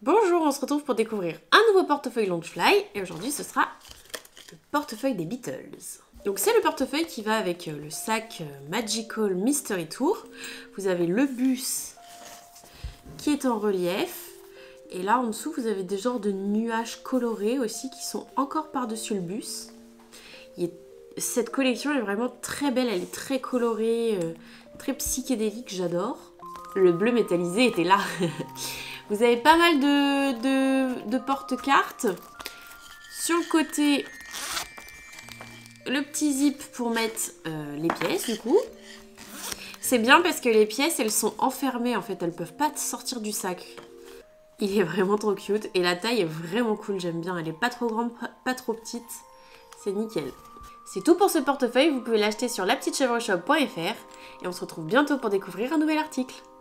Bonjour, on se retrouve pour découvrir un nouveau portefeuille Loungefly et aujourd'hui ce sera le portefeuille des Beatles. Donc c'est le portefeuille qui va avec le sac Magical Mystery Tour. Vous avez le bus qui est en relief et là en dessous vous avez des genres de nuages colorés aussi qui sont encore par-dessus le bus. Cette collection est vraiment très belle, elle est très colorée, très psychédélique, j'adore. Le bleu métallisé était là. Vous avez pas mal de porte-cartes. Sur le côté, le petit zip pour mettre les pièces du coup. C'est bien parce que les pièces, elles sont enfermées en fait, elles peuvent pas sortir du sac. Il est vraiment trop cute et la taille est vraiment cool, j'aime bien. Elle est pas trop grande, pas trop petite. C'est nickel. C'est tout pour ce portefeuille, vous pouvez l'acheter sur lapetitechèvreshop.fr et on se retrouve bientôt pour découvrir un nouvel article.